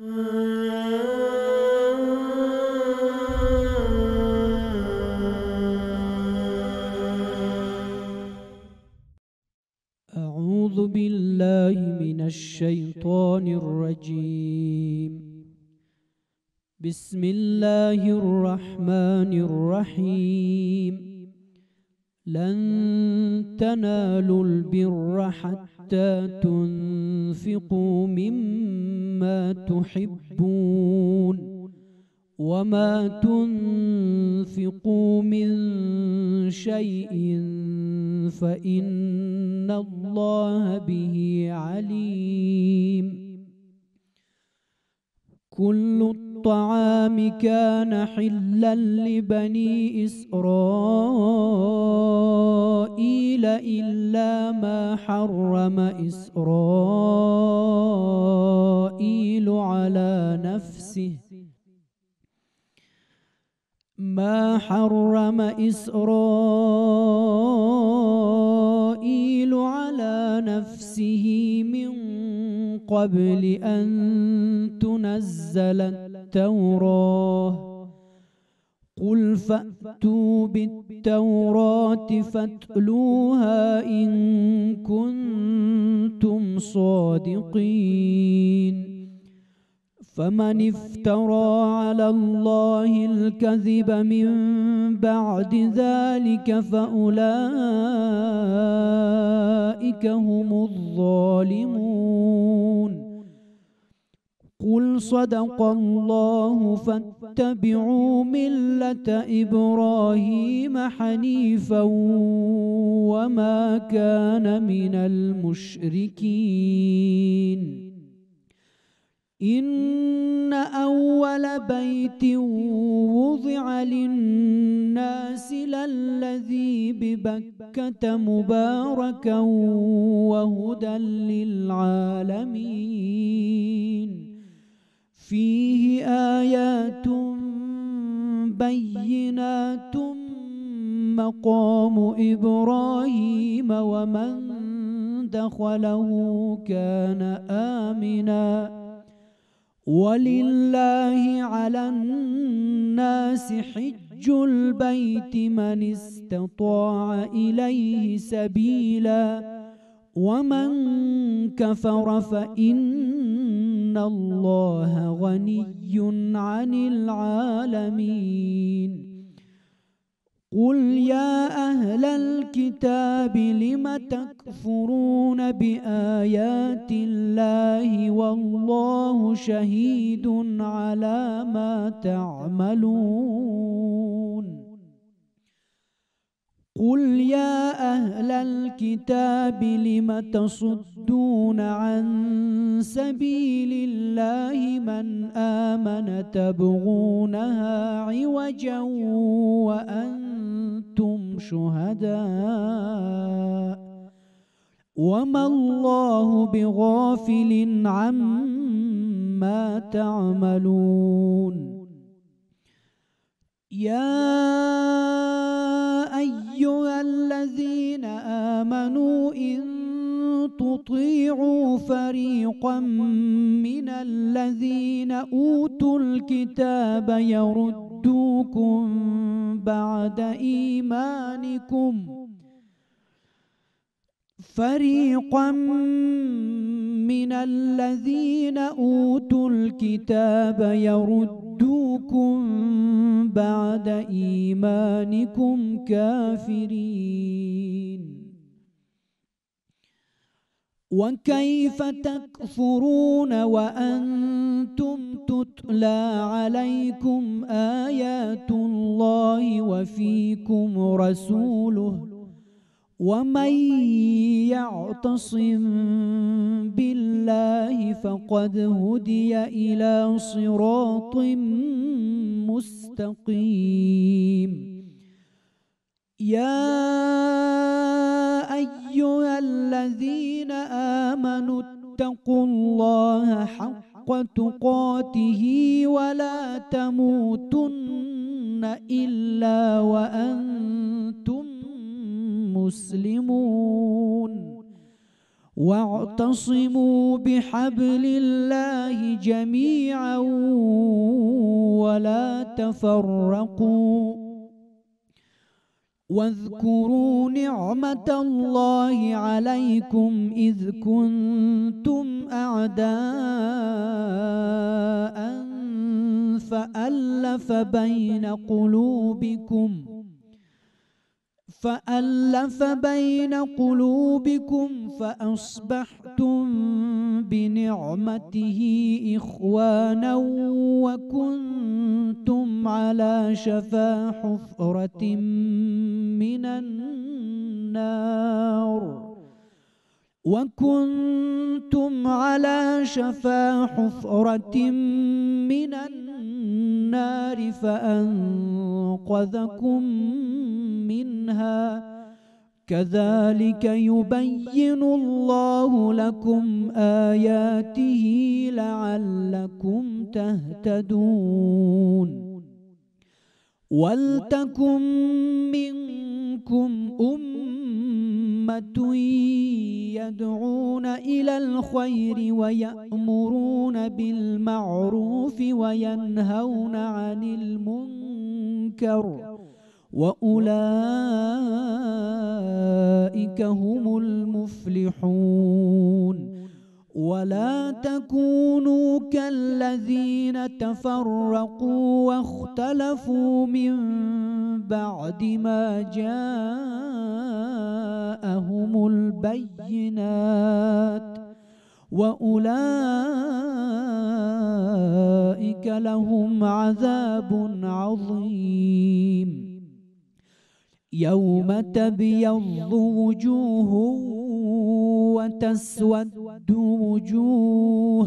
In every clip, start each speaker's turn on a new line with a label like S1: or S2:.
S1: أعوذ بالله من الشيطان الرجيم. بسم الله الرحمن الرحيم. لن تنالوا البر حتى تنفقوا مما تحبون وما تنفقوا من شيء فإن الله به عليم. كل الطعام كان حلا لبني إسرائيل إلا ما حرم إسرائيل على نفسه من قبل أن تنزل التوراة. قل فأتوا بالتوراة فاتلوها إن كنتم صادقين. فمن افترى على الله الكذب من بعد ذلك فأولئك هم الظالمون. قل صدق الله فاتبعوا ملة إبراهيم حنيفا وما كان من المشركين. إن أول بيت وضع للناس للذي ببكة مباركا وهدى للعالمين. فيه آيات بينات مقام إبراهيم ومن دخله كان آمنا. ولله على الناس حج البيت من استطاع إليه سبيلا ومن كفر فإن الله غني عن العالمين. قل يا أهل الكتاب لم تكفرون بآيات الله والله شهيد على ما تعملون. قل يا أهل الكتاب لم تصدون عن سبيل الله من آمن تبغونها عوجا وأنتم شهداء وما الله بغافل عما تعملون. يا أيها الذين آمنوا إن تطيعوا فريقا من الذين أوتوا الكتاب يردوكم بعد إيمانكم كافرين. وكيف تكفرون وأنتم تتلى عليكم آيات الله وفيكم رسوله ومن يعتصم بالله فقد هدي إلى صراط مستقيم. يا أيها الذين آمنوا اتقوا الله حق تقاته ولا تموتن إلا وأنتم مسلمون. واعتصموا بحبل الله جميعا ولا تفرقوا واذكروا نعمة الله عليكم إذ كنتم أعداء فألف بين قلوبكم فأصبحتم بنعمته إخوانا وكنتم على شفا حفرة من النار فأنقذكم منها كذلك يبين الله لكم آياته لعلكم تهتدون ولتكن منكم أمة يدعون إلى الخير ويأمرون بالمعروف وينهون عن المنكر وأولئك هم المفلحون ولا تكونوا كالذين تفرقوا واختلفوا من بعد ما جاءهم البينات وأولئك لهم عذاب عظيم يوم تبيض وجوه وتسود وجوه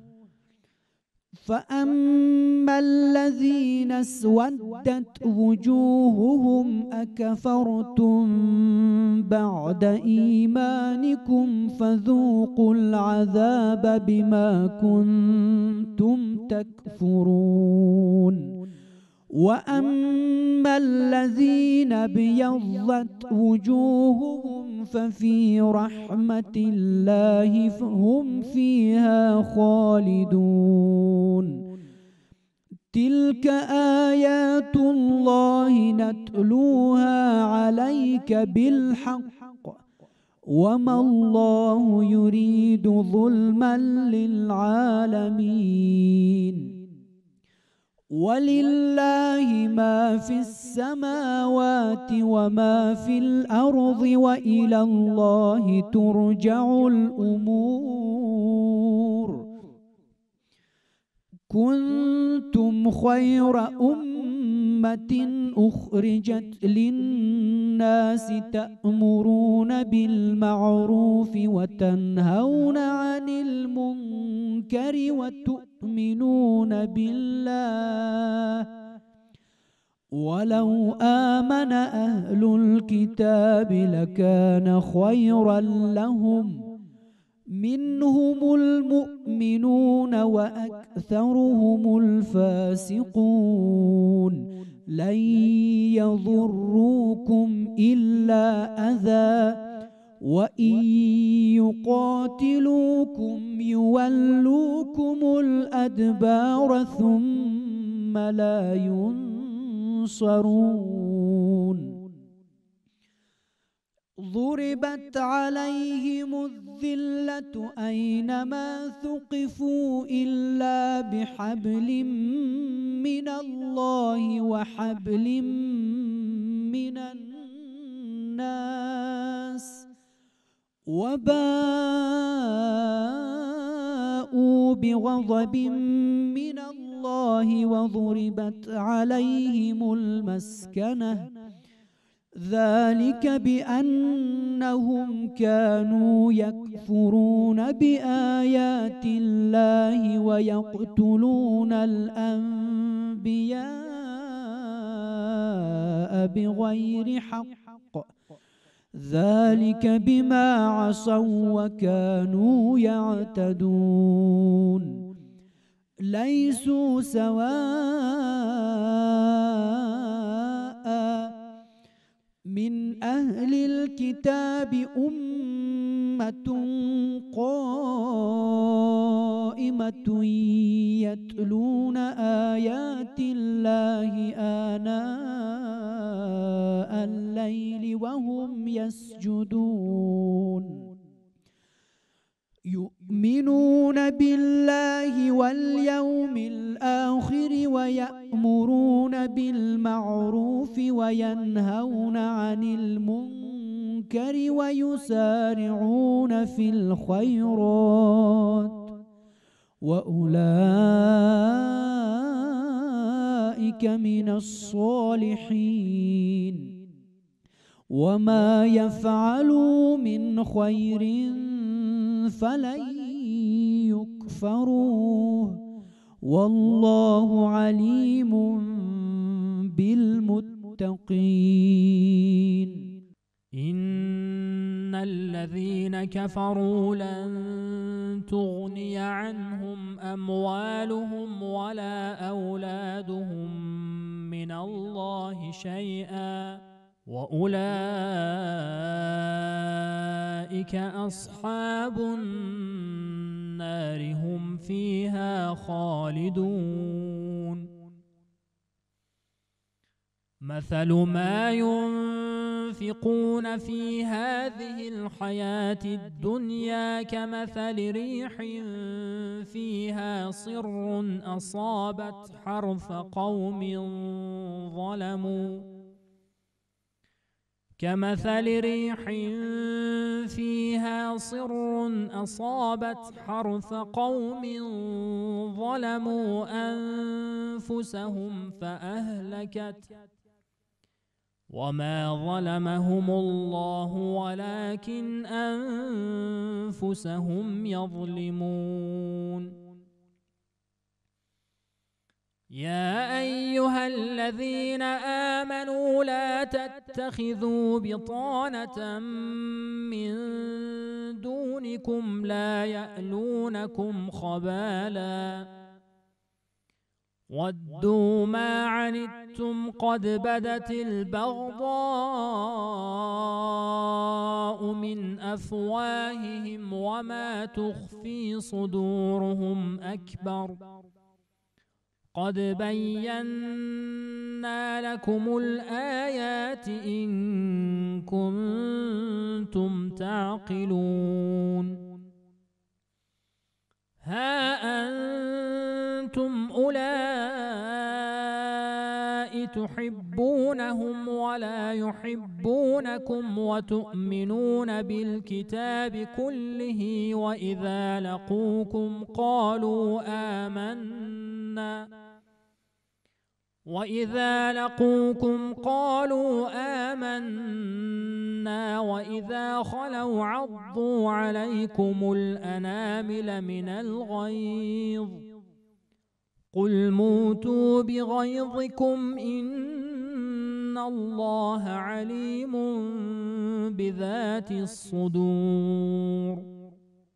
S1: فأما الذين اسودت وجوههم أكفرتم بعد إيمانكم فذوقوا العذاب بما كنتم تكفرون وأما الذين ابيضت وجوههم ففي رحمة الله هم فيها خالدون تلك آيات الله نتلوها عليك بالحق وما الله يريد ظلما للعالمين ولله ما في السماوات وما في الأرض وإلى الله ترجع الأمور كنتم خير أمة أخرجت للناس تأمرون بالمعروف وتنهون عن المنكر وتؤمنون بالله ولو آمن أهل الكتاب لكان خيرا لهم منهم المؤمنون وأكثرهم الفاسقون لن يضروكم إلا أذى وإن يقاتلوكم يولوكم الأدبار ثم لا ينصرون ضربت عليهم الذلة أينما ثقفوا إلا بحبل من الله وحبل من الناس وباءوا بغضب من الله وضربت عليهم المسكنة ذلك بأنهم كانوا يكفرون بآيات الله ويقتلون الأنبياء بغير حق ذلك بما عصوا وكانوا يعتدون ليسوا سواء من أهل الكتاب أمة قائمة قائمة يتلون آيات الله آناء الليل وهم يسجدون يؤمنون بالله واليوم الآخر ويأمرون بالمعروف وينهون عن المنكر ويسارعون في الخيرات وأولئك من الصالحين وما يفعلوا من خير فلن يكفروه والله عليم بالمتقين.
S2: إن الذين كفروا لن تغني عنهم أموالهم ولا أولادهم من الله شيئا وأولئك أصحاب النار هم فيها خالدون. مثل ما ينفقون في هذه الحياة الدنيا كمثل ريح فيها صر أصابت حرث قوم ظلموا كمثل ريح فيها صر أصابت حرث قوم ظلموا أنفسهم فأهلكت وما ظلمهم الله ولكن أنفسهم يظلمون. يا أيها الذين آمنوا لا تتخذوا بطانة من دونكم لا يألونكم خبالا ودوا ما عنتم قد بدت البغضاء من أفواههم وما تخفي صدورهم أكبر قد بينا لكم الآيات إن كنتم تعقلون. ها أنتم أولئك تحبونهم ولا يحبونكم وتؤمنون بالكتاب كله وإذا لقوكم قالوا آمنا وإذا خلوا عضوا عليكم الأنامل من الغيظ قل موتوا بغيظكم إن الله عليم بذات الصدور.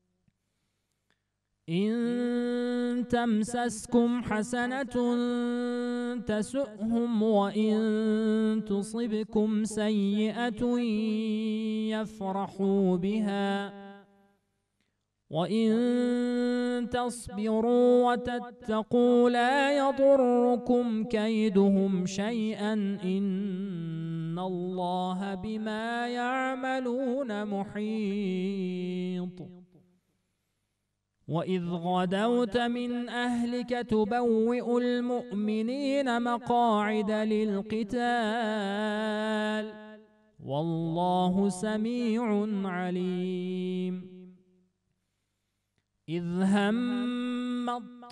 S2: إن تمسسكم حسنة تسؤهم وإن تصبكم سيئة يفرحوا بها وإن تصبروا وتتقوا لا يضركم كيدهم شيئا إن الله بما يعملون محيط. وإذ غدوت من أهلك تبوئ المؤمنين مقاعد للقتال والله سميع عليم. إذ هم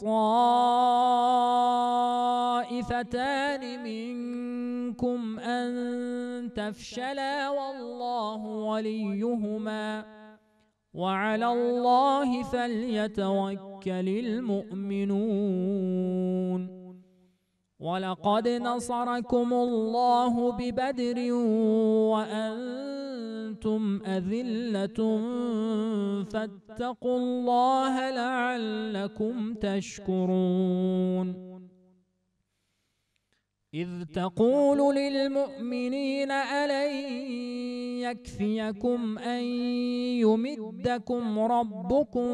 S2: الطائفتان منكم أن تفشلا والله وليهما وعلى الله فليتوكل المؤمنون. ولقد نصركم الله ببدر وأنتم أذلة فاتقوا الله لعلكم تشكرون. إذ تقول للمؤمنين ألن يكفيكم أن يمدكم ربكم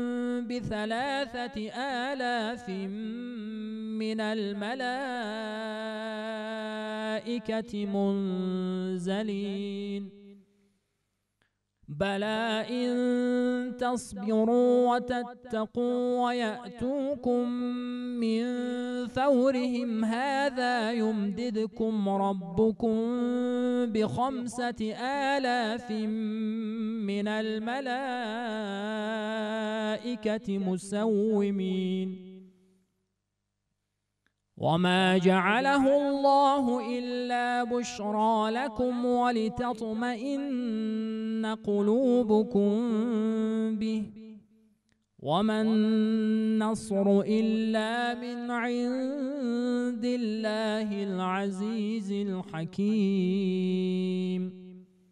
S2: ب3,000 من الملائكة منزلين بلى إن تصبروا وتتقوا ويأتوكم من فورهم هذا يمددكم ربكم ب5,000 من الملائكة مسومين وما جعله الله إلا بشرى لكم ولتطمئن قلوبكم به وما النصر إلا من عند الله العزيز الحكيم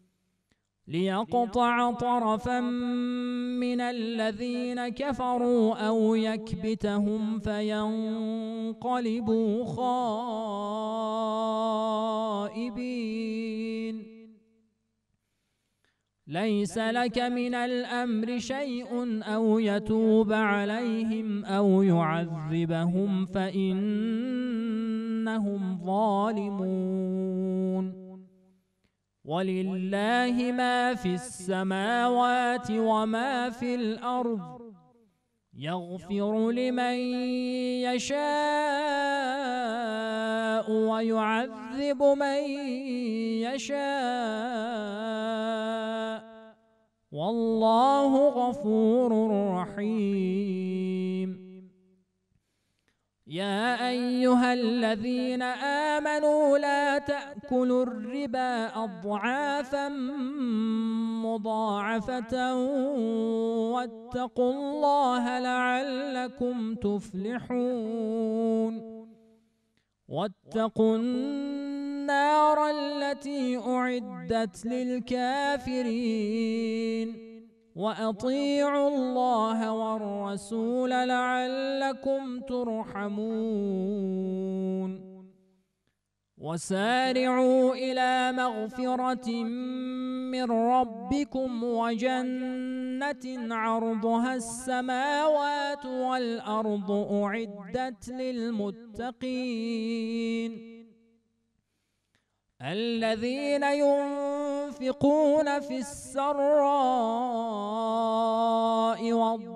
S2: ليقطع طرفا من الذين كفروا أو يكبتهم فينقلبوا خائبين ليس لك من الأمر شيء أو يتوب عليهم أو يعذبهم فإنهم ظالمون ولله ما في السماوات وما في الأرض يغفر لمن يشاء ويعذب من يشاء والله غفور رحيم يا أيها الذين آمنوا لا تأكلوا الربا أضعافا مضاعفة واتقوا الله لعلكم تفلحون واتقوا النار التي أعدت للكافرين وأطيعوا الله والرسول لعلكم ترحمون وسارعوا إلى مغفرة من ربكم وجنة عرضها السماوات والأرض أعدت للمتقين الذين ينفقون في السراء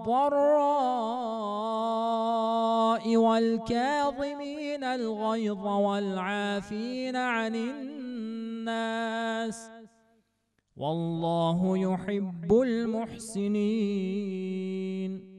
S2: والضراء والكاظمين الغيظ والعافين عن الناس والله يحب المحسنين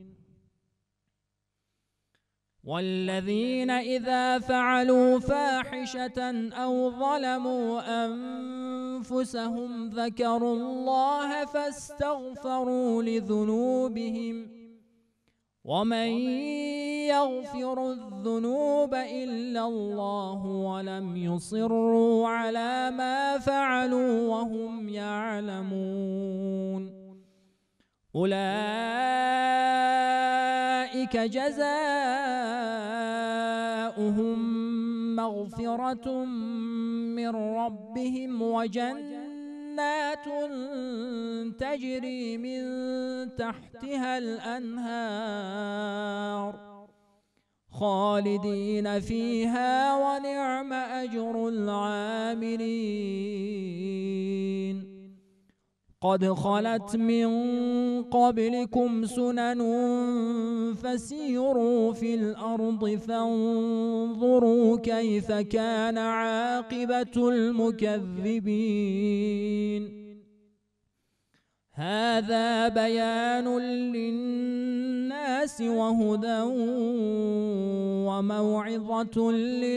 S2: والذين إذا فعلوا فاحشة أو ظلموا أنفسهم ذكروا الله فاستغفروا لذنوبهم ومن يغفر الذنوب إلا الله ولم يصروا على ما فعلوا وهم يعلمون أولئك جزاؤهم مغفرة من ربهم وجنات تجري من تحتها الأنهار خالدين فيها ونعم أجر العاملين قد خلت من قبلكم سنن فسيروا في الأرض فانظروا كيف كان عاقبة المكذبين هذا بيان للناس وهدى وموعظة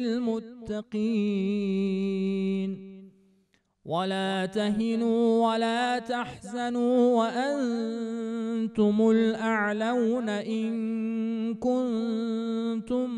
S2: للمتقين ولا تهنوا ولا تحزنوا وأنتم الأعلون إن كنتم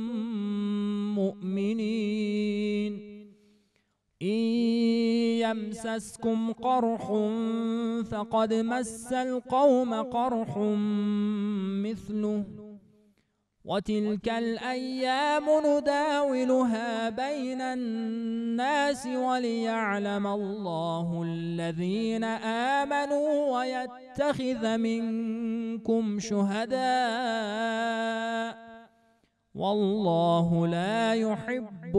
S2: مؤمنين إن يمسسكم قرح فقد مس القوم قرح مثله وتلك الأيام نداولها بين الناس وليعلم الله الذين آمنوا ويتخذ منكم شهداء والله لا يحب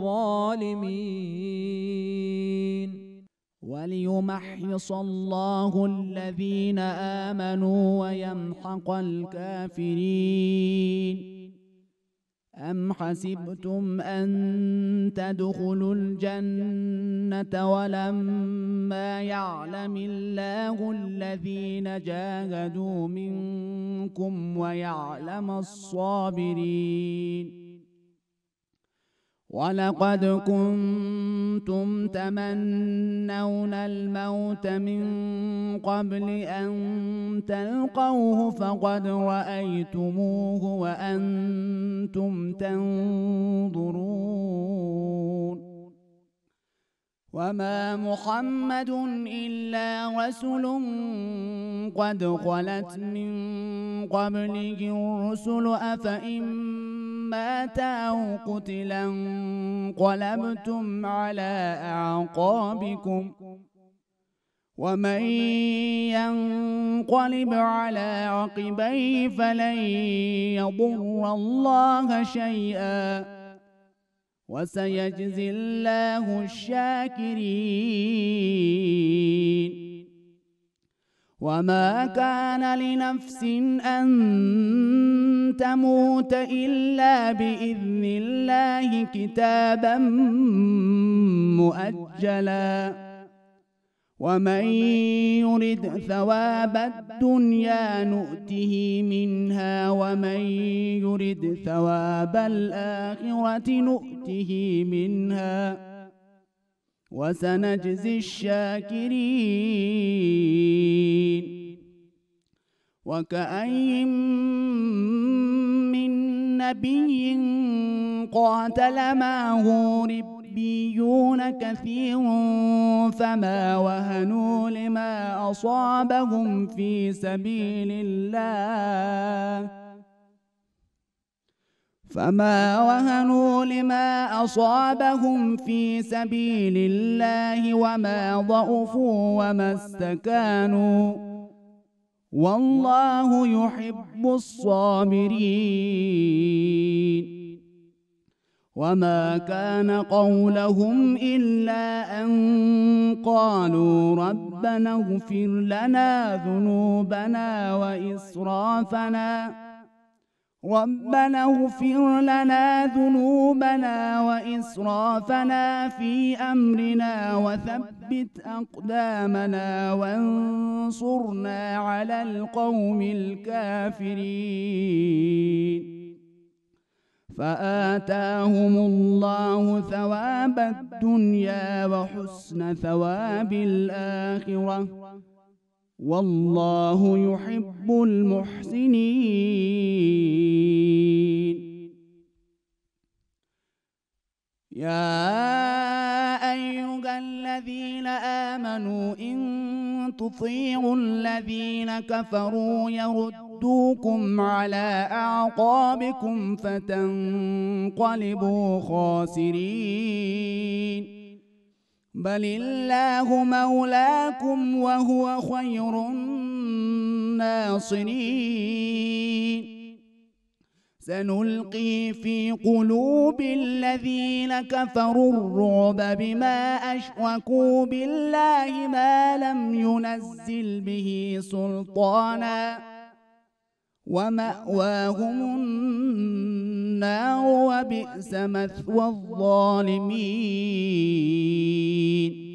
S2: الظالمين.
S1: وليمحص الله الذين آمنوا ويمحق الكافرين. أم حسبتم أن تدخلوا الجنة ولما يعلم الله الذين جاهدوا منكم ويعلم الصابرين؟ ولقد كنتم تمنون الموت من قبل أن تلقوه فقد رأيتموه وأنتم تنظرون. وما محمد إلا رسول قد خلت من قبله الرسل أفإن مات أو قتلا انقلبتم على أعقابكم ومن ينقلب على عقبيه فلن يضر الله شيئا وسيجزي الله الشاكرين. وما كان لنفس أن تموت إلا بإذن الله كتابا مؤجلا ومن يرد ثواب الدنيا نؤته منها ومن يرد ثواب الآخرة نؤته منها وسنجزي الشاكرين. وكأين من نبي قاتل معه ربيون كثير فما وهنوا لما أصابهم في سبيل الله وما ضعفوا وما استكانوا والله يحب الصابرين. وما كان قولهم إلا أن قالوا ربنا اغفر لنا ذنوبنا وإسرافنا في أمرنا وثبت أقدامنا وانصرنا على القوم الكافرين. فآتاهم الله ثواب الدنيا وحسن ثواب الآخرة والله يحب المحسنين. يا أيها الذين آمنوا إن تطيعوا الذين كفروا يردوكم على أعقابكم فتنقلبوا خاسرين. بل الله مولاكم وهو خير الناصرين. سنلقي في قلوب الذين كفروا الرعب بما أشركوا بالله ما لم ينزل به سلطانا ومأواهم النار وبئس مثوى الظالمين.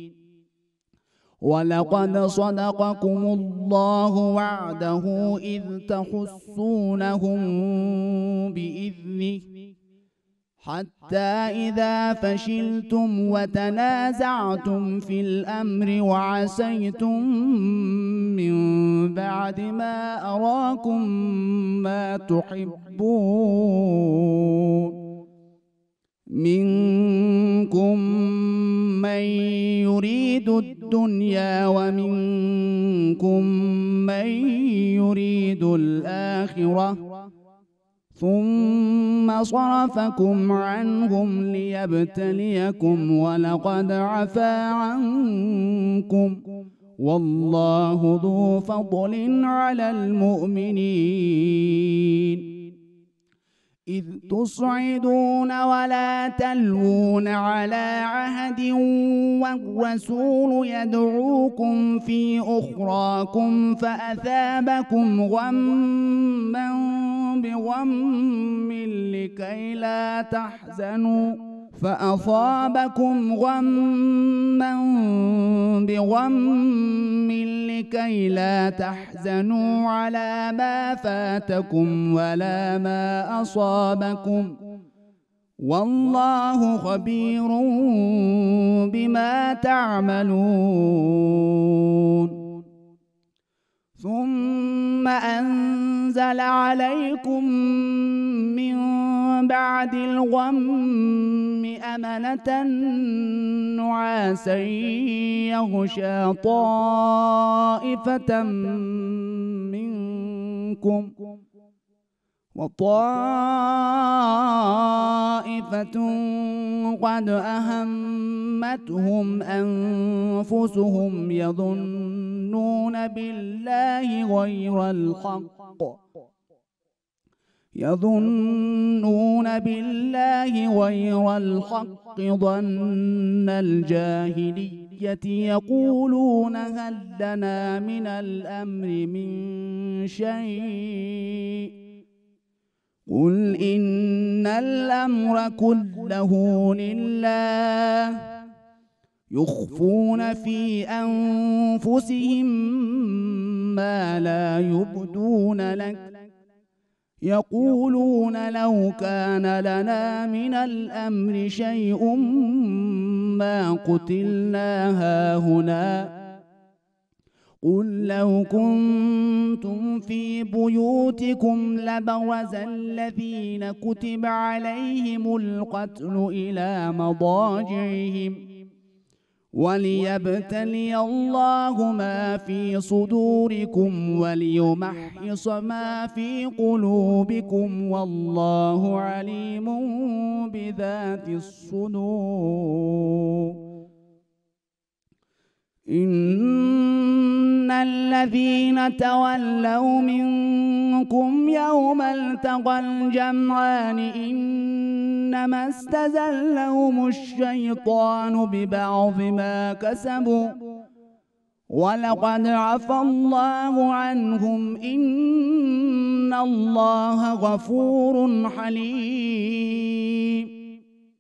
S1: ولقد صدقكم الله وعده إذ تحسونهم بإذنه حتى إذا فشلتم وتنازعتم في الأمر وعصيتم من بعد ما أراكم ما تحبون منكم من يريد الدنيا ومنكم من يريد الآخرة ثم ثم صرفكم عنهم ليبتليكم ولقد عفا عنكم والله ذو فضل على المؤمنين إذ تصعدون ولا تلوون على عهد والرسول يدعوكم في أخراكم فأثابكم غما بغم لكي لا تحزنوا فأصابكم غما بغم لكي لا تحزنوا على ما فاتكم ولا ما أصابكم والله خبير بما تعملون ثم أنزل عليكم من بعد الغم أمنة نعاسا يغشى طائفة منكم وطائفة قد أهمتهم أنفسهم يظنون بالله غير الحق ظن الجاهلية يقولون هل لنا من الأمر من شيء قل إن الأمر كله لله يخفون في أنفسهم ما لا يبدون لك يقولون لو كان لنا من الأمر شيء ما قتلنا هاهنا قل لو كنتم في بيوتكم لبرز الذين كتب عليهم القتل إلى مضاجعهم وليبتلي الله ما في صدوركم وليمحص ما في قلوبكم والله عليم بذات الصدور إن الذين تولوا منكم يوم التقى الجمعان إنما استزلهم الشيطان ببعض ما كسبوا ولقد عفى الله عنهم إن الله غفور حليم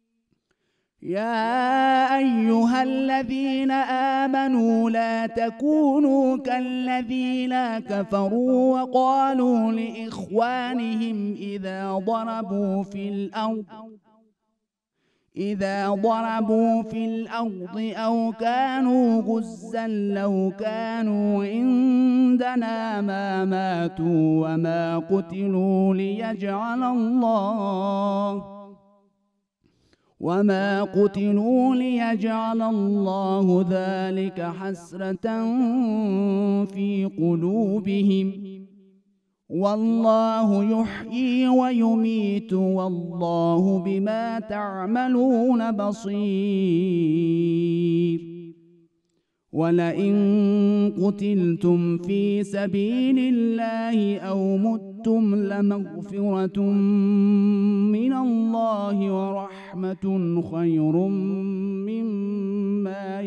S1: يا أيها الذين آمنوا لا تكونوا كالذين كفروا وقالوا لإخوانهم إذا ضربوا في الأرض أو كانوا غزا لو كانوا عندنا ما ماتوا وما قتلوا ليجعل الله ذلك حسرة في قلوبهم والله يحيي ويميت والله بما تعملون بصير ولئن قتلتم في سبيل الله أو متم لمغفرة من الله ورحمة خير مما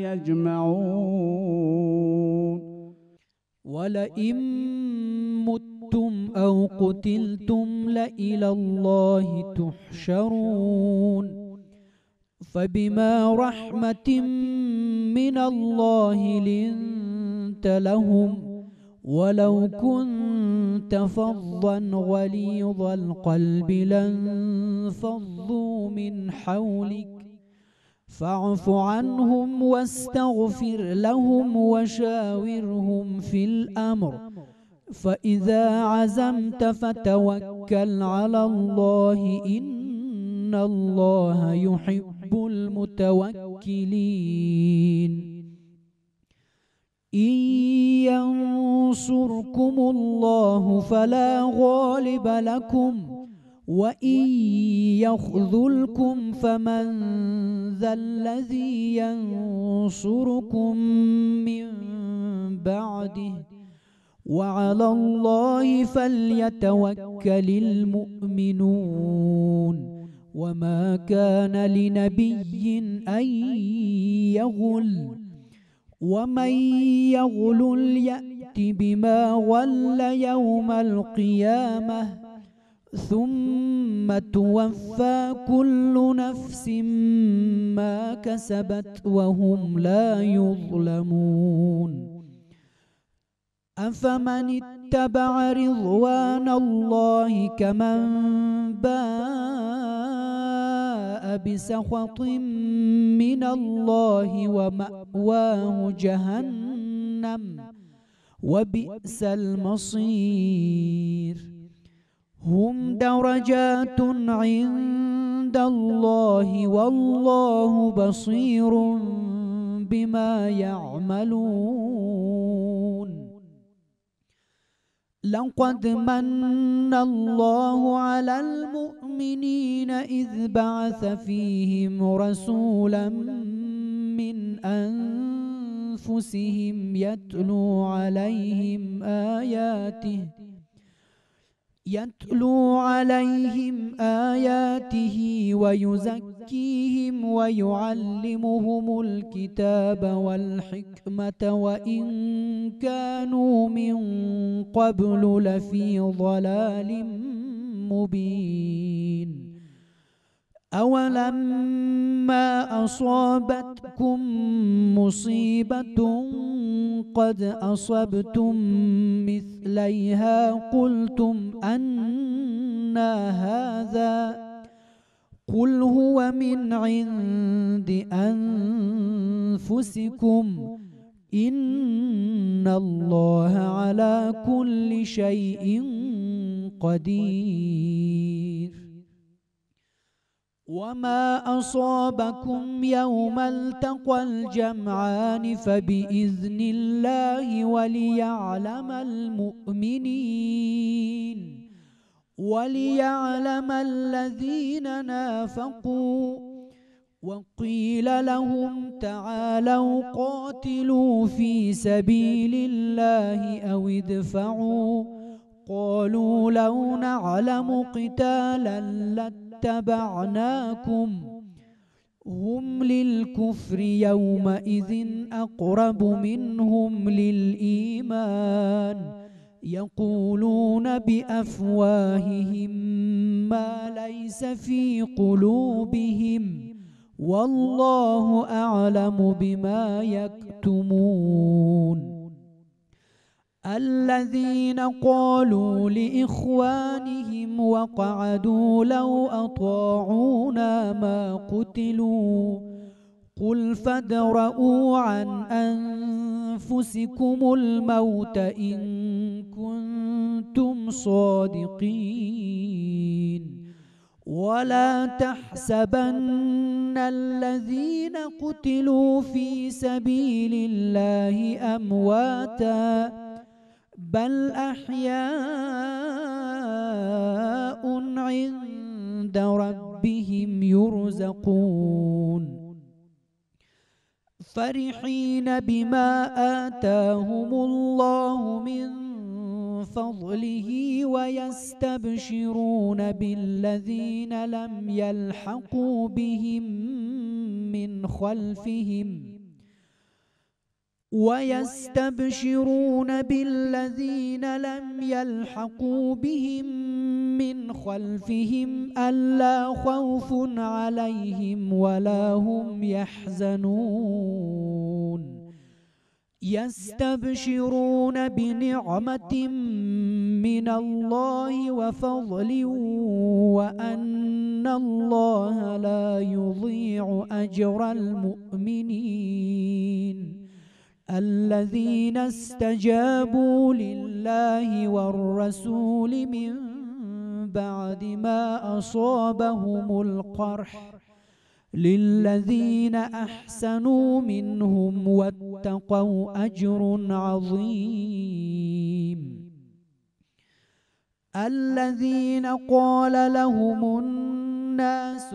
S1: يجمعون
S2: ولئن متم أو قتلتم لإلى الله تحشرون فبما رحمة من الله لنت لهم ولو كنت فظا غليظ القلب لانفضوا من حولك فاعف عنهم واستغفر لهم وشاورهم في الأمر فإذا عزمت فتوكل على الله إن الله يحب المتوكلين إن ينصركم الله فلا غالب لكم
S3: وإن يخذلكم فمن ذا الذي ينصركم من بعده وعلى الله فليتوكل المؤمنون وما كان لنبي أن يغل ومن يغل يأت بما غل يوم القيامة ثم توفى كل نفس ما كسبت وهم لا يظلمون أفمن اتبع رضوان الله كمن باء بسخط من الله ومأواه جهنم وبئس المصير هم درجات عند الله والله بصير بما يعملون لقد من الله على المؤمنين إذ بعث فيهم رسولا من أنفسهم يتلو عليهم آياته ويزكيهم ويعلمهم الكتاب والحكمة وإن كانوا من قبل لفي ضلال مبين أولما أصابتكم مصيبة قد أصبتم مثليها قلتم أنى هذا قل هو من عند أنفسكم إن الله على كل شيء قدير وما أصابكم يوم التقى الجمعان فبإذن الله وليعلم الذين نافقوا وقيل لهم تعالوا قاتلوا في سبيل الله أو ادفعوا قالوا لو نعلم قتالا لاتبعناكم هم للكفر يومئذ أقرب منهم للإيمان يقولون بأفواههم ما ليس في قلوبهم والله أعلم بما يكتمون الذين قالوا لإخوانهم وقعدوا لو أطاعونا ما قتلوا قل فادرءوا عن أنفسكم الموت إن كنتم صادقين ولا تحسبن الذين قتلوا في سبيل الله أمواتا بل أحياء عند ربهم يرزقون فرحين بما آتاهم الله من فضله ويستبشرون بالذين لم يلحقوا بهم من خلفهم ألا خوف عليهم ولا هم يحزنون يستبشرون بنعمة من الله وفضل وأن الله لا يضيع أجر المؤمنين الذين استجابوا لله والرسول من بعد ما أصابهم القرح للذين أحسنوا منهم واتقوا أجر عظيم الذين قال لهم الناس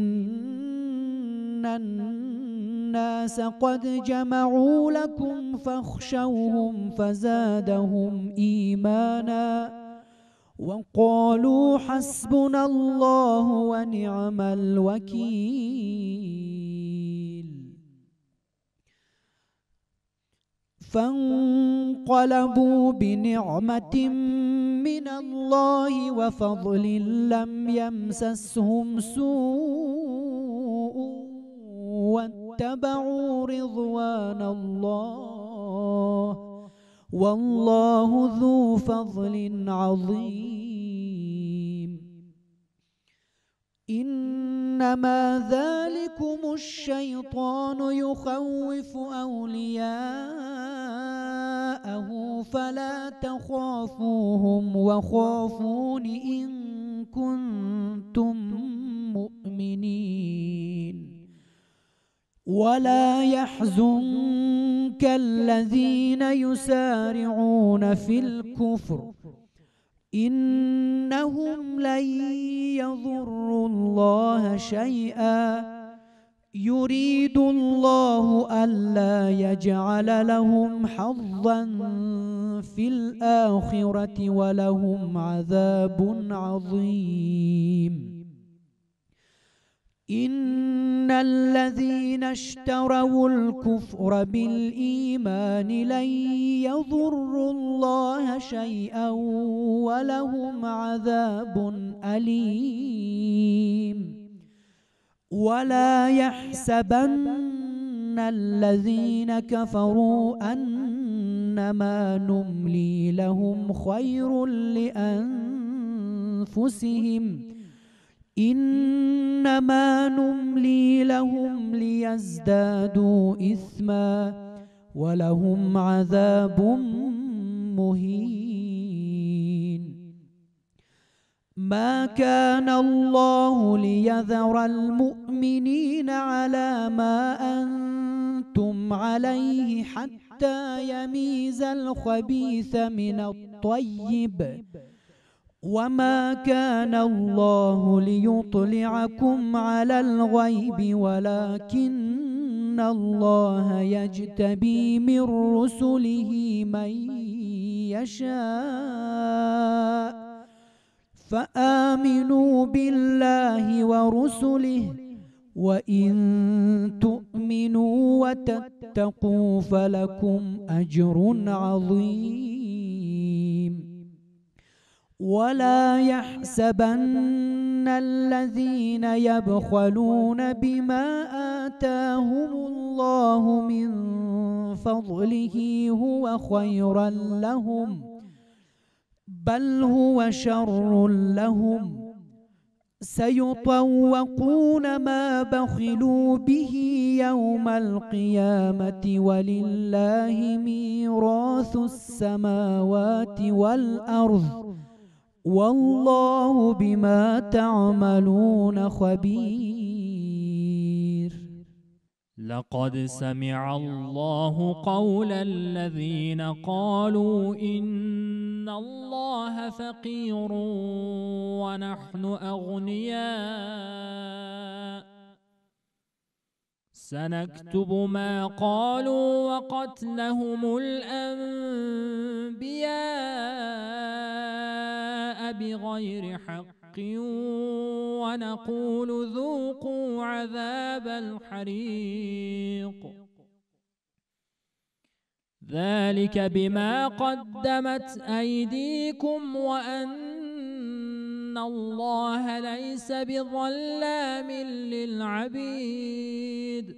S3: إن الناس قد جمعوا لكم فاخشوهم فزادهم إيمانا وقالوا حسبنا الله ونعم الوكيل. فانقلبوا بنعمة من الله وفضل لم يمسسهم سوء واتبعوا رضوان الله والله ذو فضل عظيم. إنما ذلكم الشيطان يخوف أولياءه فلا تخافوهم وخافون إن كنتم مؤمنين. ولا يحزنك الذين يسارعون في الكفر إنهم لن يضروا الله شيئا يريد الله ألا يجعل لهم حظا في الآخرة ولهم عذاب عظيم. إن الذين اشتروا الكفر بالإيمان لن يضروا الله شيئا ولهم عذاب أليم. ولا يحسبن الذين كفروا أنما نملي لهم خير لأنفسهم إنما نملي لهم ليزدادوا إثما ولهم عذاب مهين. ما كان الله ليذر المؤمنين على ما أنتم عليه حتى يميز الخبيث من الطيب وما كان الله ليطلعكم على الغيب ولكن الله يجتبي من رسله من يشاء فآمنوا بالله ورسله وإن تؤمنوا وتتقوا فلكم أجر عظيم. ولا يحسبن الذين يبخلون بما آتاهم الله من فضله هو خيرا لهم بل هو شر لهم سيطوقون ما بخلوا به يوم القيامة ولله ميراث السماوات والأرض والله بما تعملون خبير.
S2: لقد سمع الله قول الذين قالوا إن الله فقير ونحن أغنياء سنكتب ما قالوا وقتلهم الأنبياء بغير حق ونقول ذوقوا عذاب الحريق ذلك بما قدمت أيديكم وأن الله ليس بظلام للعبيد.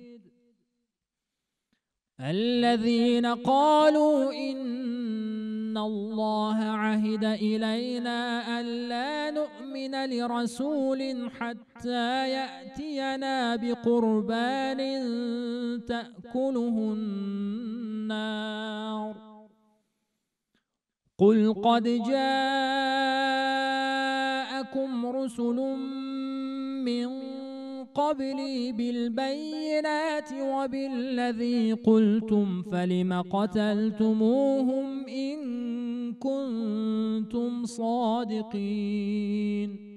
S2: الذين قالوا إن الله عهد إلينا ألا نؤمن لرسول حتى يأتينا بقربان تأكله النار قل قد جاءكم رسل من قبلي بالبينات وبالذي قلتم فلم قتلتموهم إن كنتم صادقين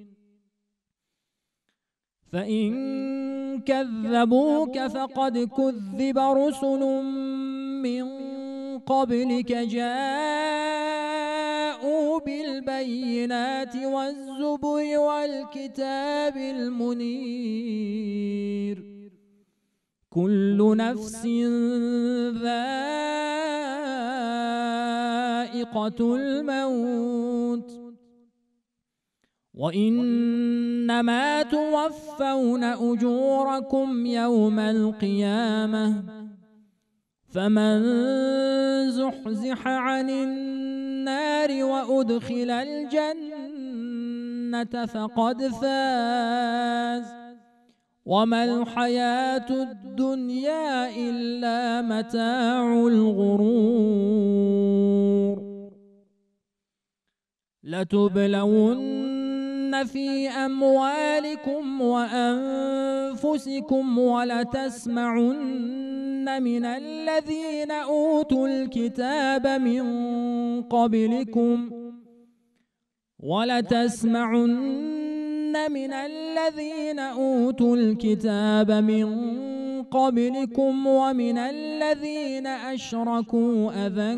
S2: فإن كذبوك فقد كذب رسل من قبلك جاءوا بالبينات والزبر والكتاب المنير كل نفس ذائقة الموت وإنما توفون أجوركم يوم القيامة فمن زحزح عن النار وأدخل الجنة فقد فاز وما الحياة الدنيا إلا متاع الغرور لتبلون في أموالكم وأنفسكم ولتسمعن من الذين أوتوا الكتاب من قبلكم ومن الذين أشركوا أذى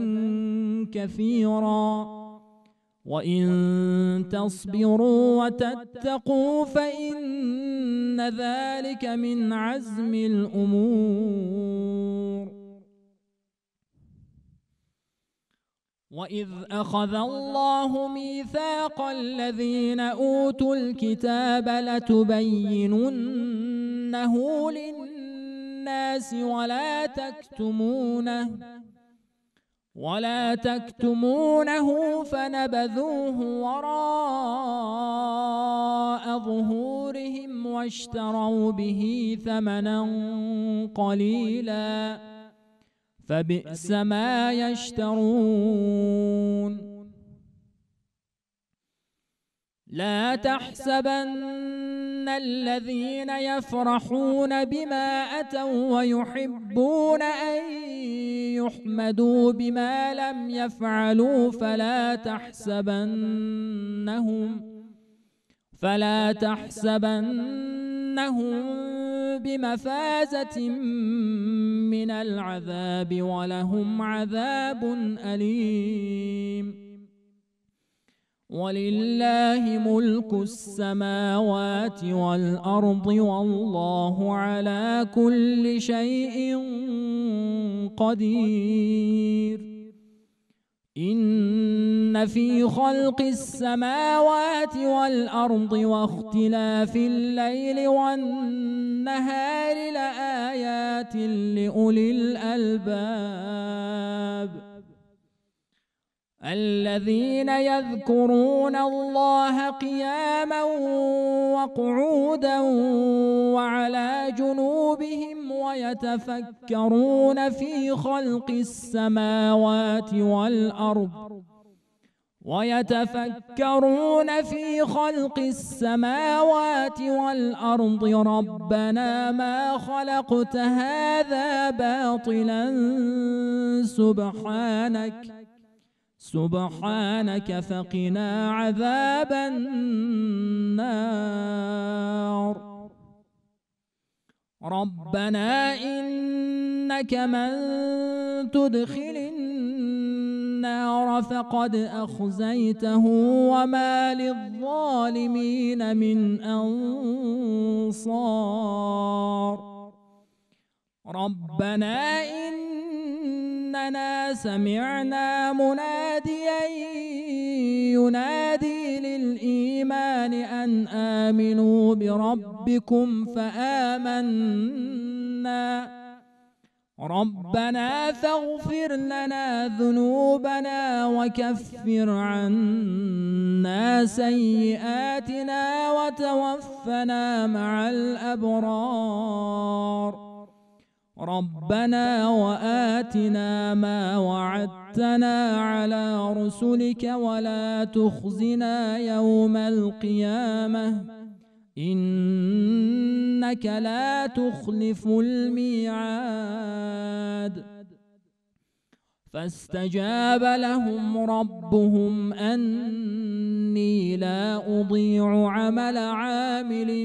S2: كثيرا وإن تصبروا وتتقوا فإن ذلك من عزم الأمور وإذ أخذ الله ميثاق الذين أوتوا الكتاب لتبيننه للناس ولا تكتمونه فنبذوه وراء ظهورهم واشتروا به ثمنا قليلا فبئس ما يشترون لا تحسبن الذين يفرحون بما أتوا ويحبون أن يحمدوا بما لم يفعلوا فلا تحسبنهم بمفازة من العذاب ولهم عذاب أليم ولله ملك السماوات والأرض والله على كل شيء قدير إن في خلق السماوات والأرض واختلاف الليل والنهار لآيات لأولي الألباب الذين يذكرون الله قياما وقعودا وعلى جنوبهم ويتفكرون في خلق السماوات والأرض ربنا ما خلقت هذا باطلا سبحانك فقنا عذاب النار ربنا إنك من تدخل النار فقد أخزيته وما للظالمين من أنصار ربنا إننا سمعنا مناديا ينادي للإيمان أن آمنوا بربكم فآمنا ربنا فاغفر لنا ذنوبنا وكفر عنا سيئاتنا وتوفنا مع الأبرار ربنا وآتنا ما وعدتنا على رسلك ولا تخزنا يوم القيامة إنك لا تخلف الميعاد فاستجاب لهم ربهم أني لا أضيع عمل عامل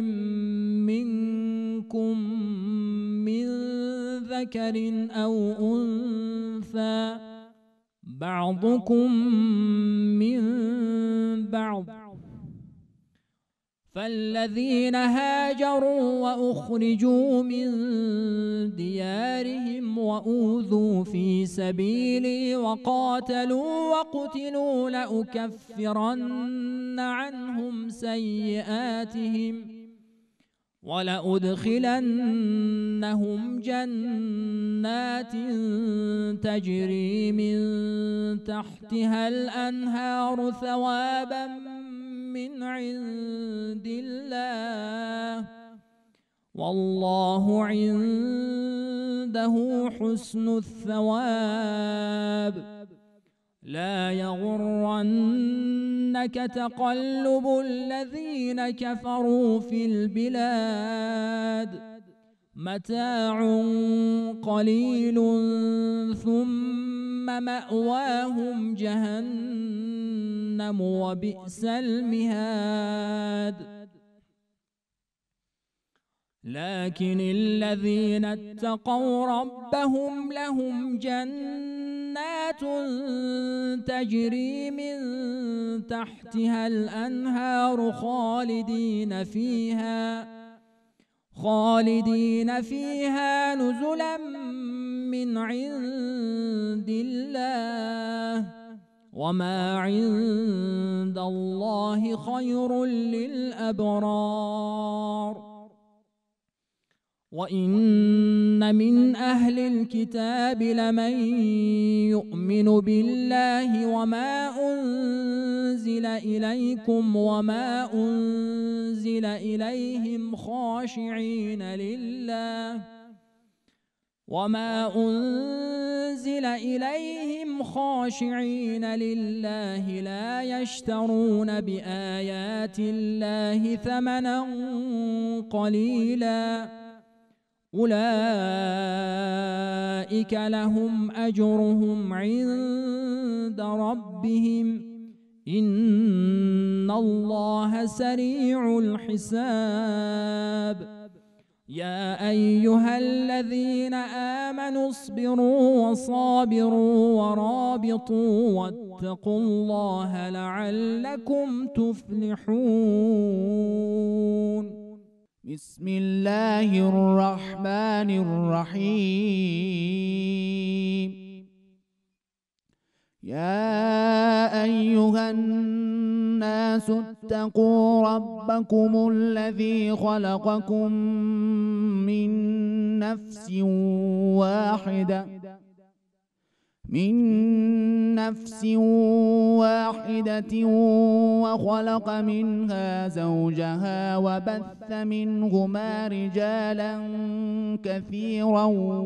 S2: منكم من ذكر أو أنثى بعضكم من بعض، فالذين هاجروا وأخرجوا من ديارهم وأوذوا في سبيلي وقاتلوا وقتلوا لأكفرن عنهم سيئاتهم ولأدخلنهم جنات تجري من تحتها الأنهار ثوابا من عند الله والله عنده حسن الثواب. لا يغرنك تقلب الذين كفروا في البلاد، متاع قليل ثم مأواهم جهنم وبئس المهاد. لكن الذين اتقوا ربهم لهم جنات تجري من تحتها الأنهار خالدين فيها نزلا من عند الله وما عند الله خير للأبرار. وإن من أهل الكتاب لمن يؤمن بالله وما أنزل إليكم وما أنزل إليهم خاشعين لله لا يشترون بآيات الله ثمنا قليلا، أولئك لهم أجرهم عند ربهم إن الله سريع الحساب. يا أيها الذين آمنوا اصبروا وصابروا ورابطوا واتقوا الله لعلكم تفلحون.
S1: بسم الله الرحمن الرحيم. يا أيها الناس اتقوا ربكم الذي خلقكم من نفس واحدة وخلق منها زوجها وبث منهما رجالا كثيرا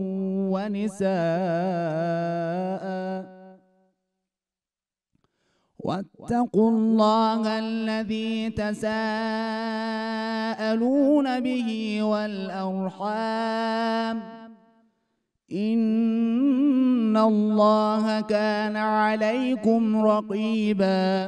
S1: ونساء واتقوا الله الذي تساءلون به والأرحام إن الله كان عليكم رقيبا.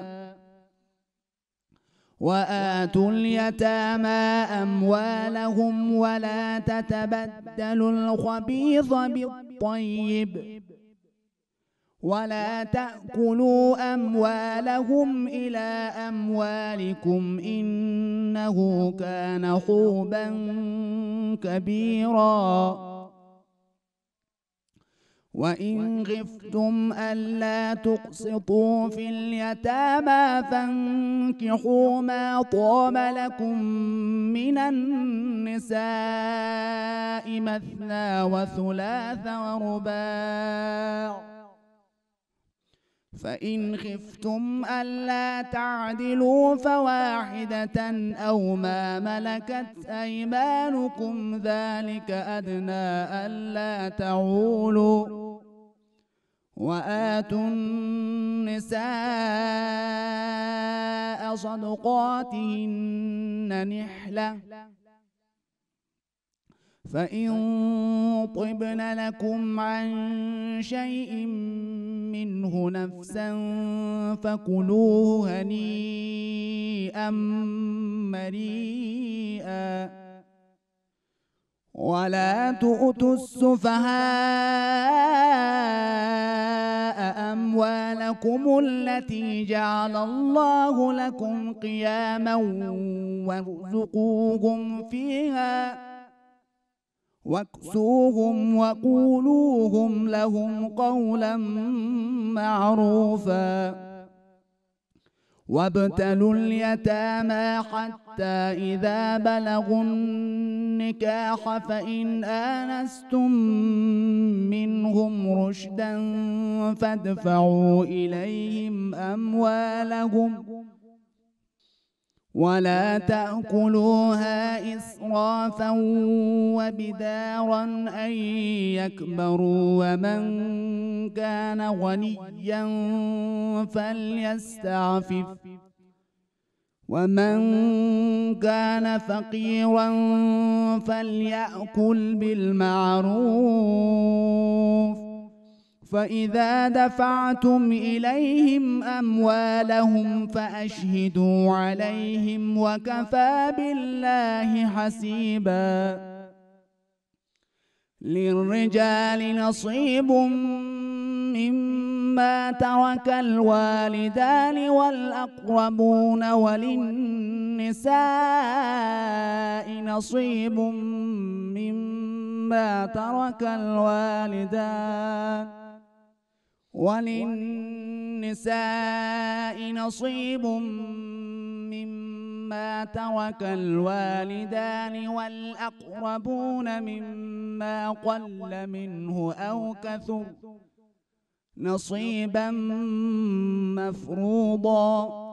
S1: وآتوا اليتامى أموالهم ولا تتبدلوا الخبيث بالطيب ولا تأكلوا أموالهم إلى أموالكم إنه كان حوبا كبيرا. وإن خفتم ألا تقسطوا في اليتامى فانكحوا ما طاب لكم من النساء مثنى وثلاث ورباع، فإن خفتم ألا تعدلوا فواحدة أو ما ملكت أيمانكم ذلك أدنى ألا تعولوا. وآتوا النساء صدقاتهن نحلة فإن طبن لكم عن شيء منه نفسا فكلوه هنيئا مريئا ولا تؤتوا السفهاء أموالكم التي جعل الله لكم قياما وارزقوهم فيها واكسوهم وقولوهم لهم قولا معروفا وابتلوا اليتامى حتى إذا بلغوا النكاح فإن آنستم منهم رشدا فادفعوا إليهم أموالهم ولا تأكلوها إسرافا وبدارا أن يكبروا ومن كان غنيا فليستعفف ومن كان فقيرا فليأكل بالمعروف فإذا دفعتم إليهم أموالهم فأشهدوا عليهم وكفى بالله حسيبا للرجال نصيب مما ترك الوالدان والأقربون وللنساء نصيب مما ترك الوالدان مما ترك الوالدان والأقربون مما قل منه أو كثر نصيبا مفروضا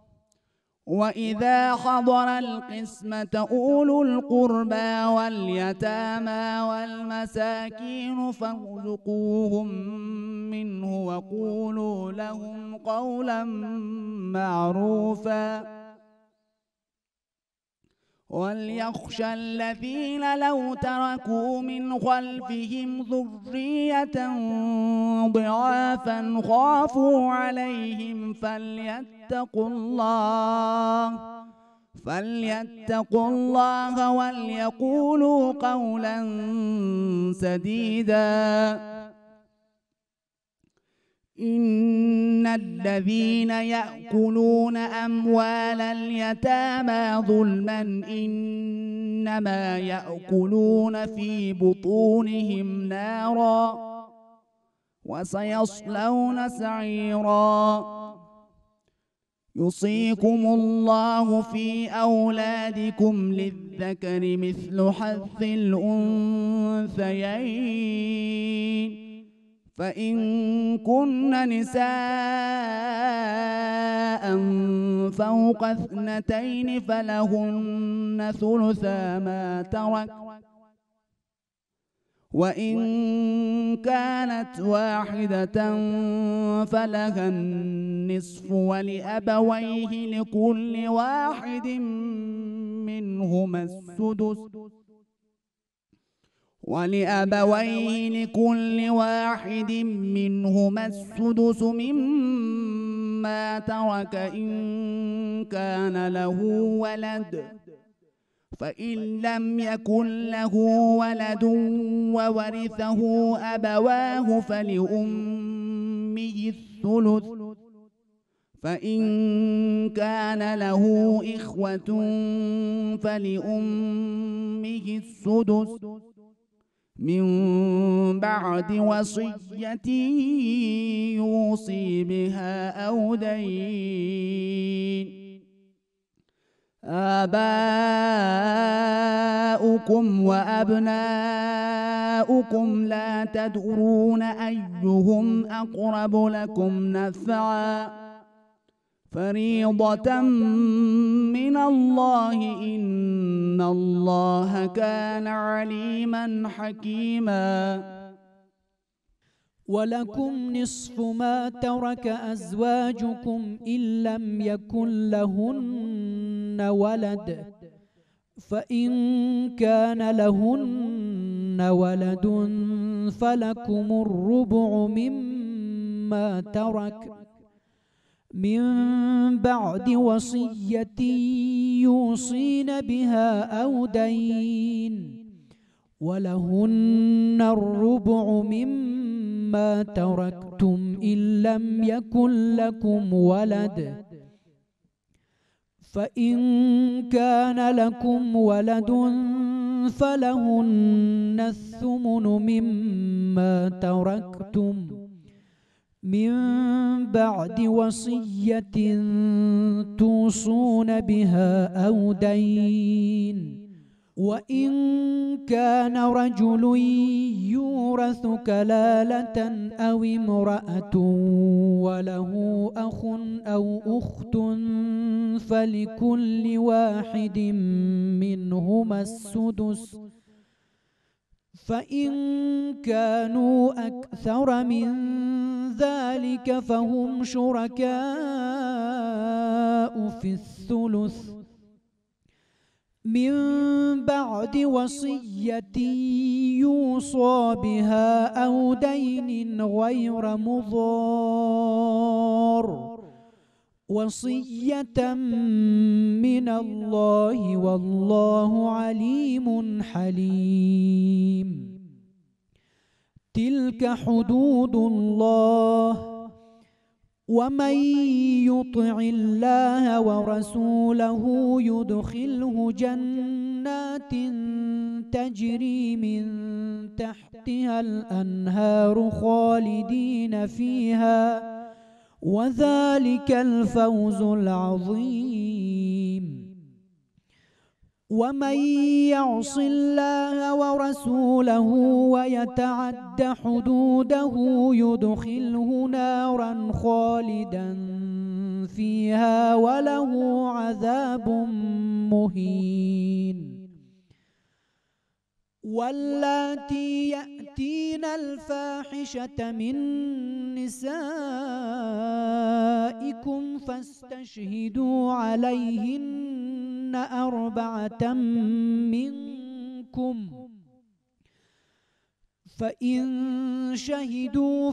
S1: وإذا حضر القسمة أولو القربى واليتامى والمساكين فارزقوهم منه وقولوا لهم قولا معروفا وليخشى الذين لو تركوا من خلفهم ذرية ضعافا خافوا عليهم فليتقوا الله وليقولوا قولا سديدا إن الذين يأكلون أموال اليتامى ظلما إنما يأكلون في بطونهم نارا وسيصلون سعيرا يوصيكم الله في أولادكم للذكر مثل حظ الأنثيين فإن كن نساء فوق 2 فلهن ثلثا ما ترك وإن كانت واحدة فلها النصف ولأبويه لكل واحد منهما السدس مما ترك إن كان له ولد فإن لم يكن له ولد وورثه أبواه فلأمه الثلث فإن كان له إخوة فلأمه السدس من بعد وصية يوصي بها أو دين آباؤكم وأبناؤكم لا تدرون أيهم أقرب لكم نفعا فريضة من الله إن الله كان عليما حكيما
S3: ولكم نصف ما ترك أزواجكم إن لم يكن لهن ولد فإن كان لهن ولد فلكم الربع مما ترك من بعد وصية يوصين بها أو دين ولهن الربع مما تركتم إن لم يكن لكم ولد فإن كان لكم ولد فلهن الثمن مما تركتم من بعد وصية توصون بها أو دين وإن كان رجل يورث كلالة أو امرأة وله أخ أو أخت فلكل واحد منهما السدس فإن كانوا أكثر من ذلك فهم شركاء في الثلث من بعد وصية يوصى بها أو دين غير مضار وصية من الله والله عليم حليم تلك حدود الله ومن يطع الله ورسوله يدخله جنات تجري من تحتها الأنهار خالدين فيها وذلك الفوز العظيم ومن يعص الله ورسوله ويتعد حدوده يدخله نارا خالدا فيها وله عذاب مهين واللاتي يأتين الفاحشة من نسائكم فاستشهدوا عليهن 4 منكم فإن شهدوا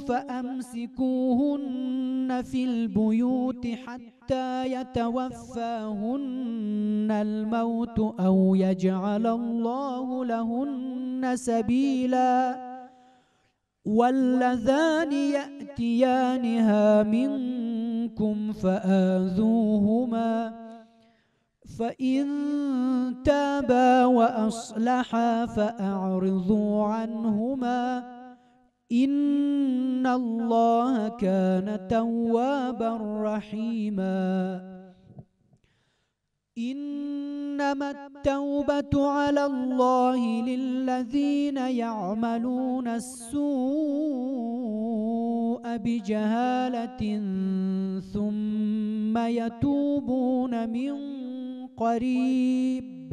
S3: فأمسكوهن في البيوت حتى يتوفاهن الموت أو يجعل الله لهن سبيلا واللذان يأتيانها منكم فآذوهما فإن تابا وأصلحا فأعرضوا عنهما إن الله كان توابا رحيما إنما التوبة على الله للذين يعملون السوء بجهالة ثم يتوبون من قريب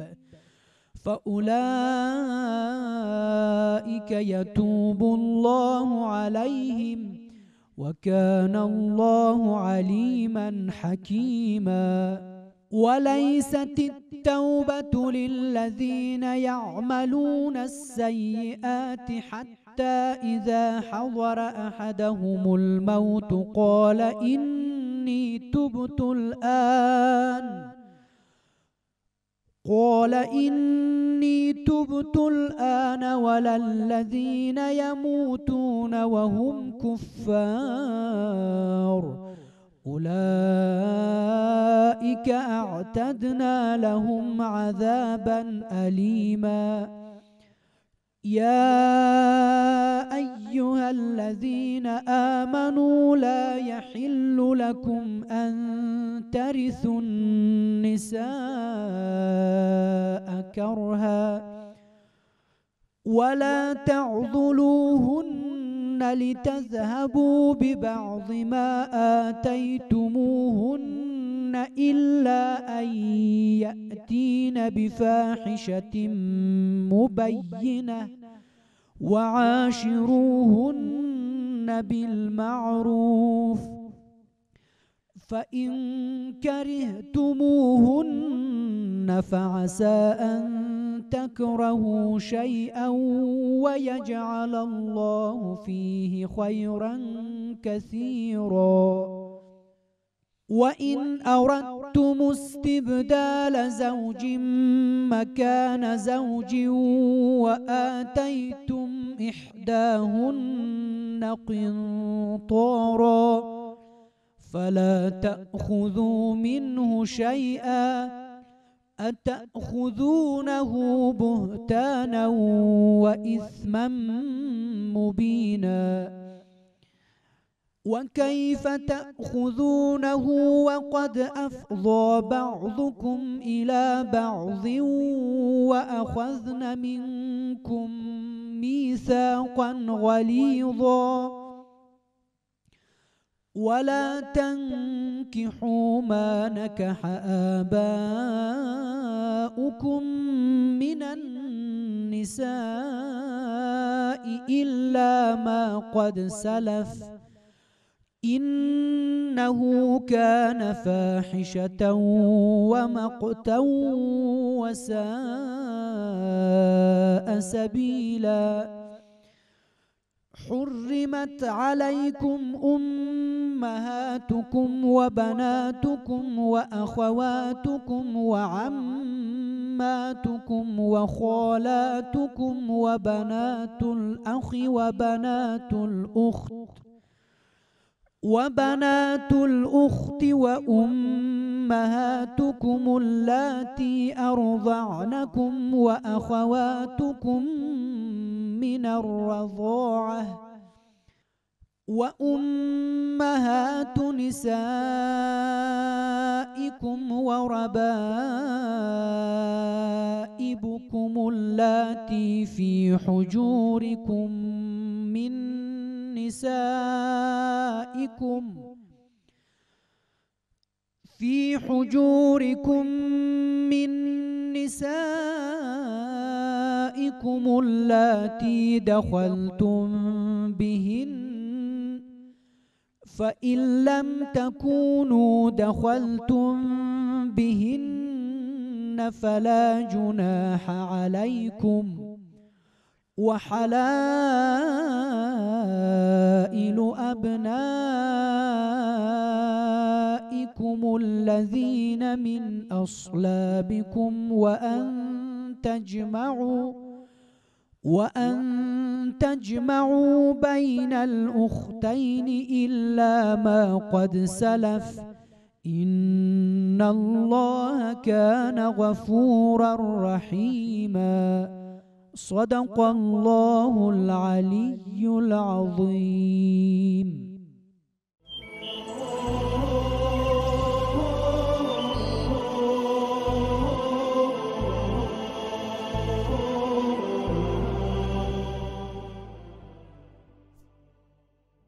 S3: فأولئك يتوب الله عليهم وكان الله عليما حكيما وليست التوبة للذين يعملون السيئات حتى إذا حضر أحدهم الموت قال إني تبت الآن ولا الذين يموتون وهم كفار أولئك أعتدنا لهم عذابا أليما يا أيها الذين آمنوا لا يحل لكم أن ترثوا النساء كرها ولا تعضلوهن لتذهبوا ببعض ما آتيتموهن إلا أن يأتين بفاحشة مبينة وعاشروهن بالمعروف فإن كرهتموهن فعسى أن تكرهوا شيئا ويجعل الله فيه خيرا كثيرا وإن أردتم استبدال زوج مكان زوج وآتيتم إحداهن قنطارا فلا تأخذوا منه شيئا أتأخذونه بهتانا وإثما مبينا وكيف تأخذونه وقد أفضى بعضكم إلى بعض وأخذن منكم ميثاقا غليظا ولا تنكحوا ما نكح آباؤكم من النساء إلا ما قد سلف إنه كان فاحشة ومقتا وساء سبيلا حرمت عليكم أمهاتكم وبناتكم وأخواتكم وعماتكم وخالاتكم وبنات الأخ وبنات الأخت وأمهاتكم اللاتي أرضعنكم وأخواتكم من الرضاعة وأمهات نسائكم وربائبكم اللاتي في حجوركم من نسائكم اللاتي دخلتم بهن فإن لم تكونوا دخلتم بهن فلا جناح عليكم وحلائل أبنائكم الذين من أصلابكم وأن تجمعوا بين الأختين إلا ما قد سلف إن الله كان غفورا رحيما صدق الله العلي العظيم.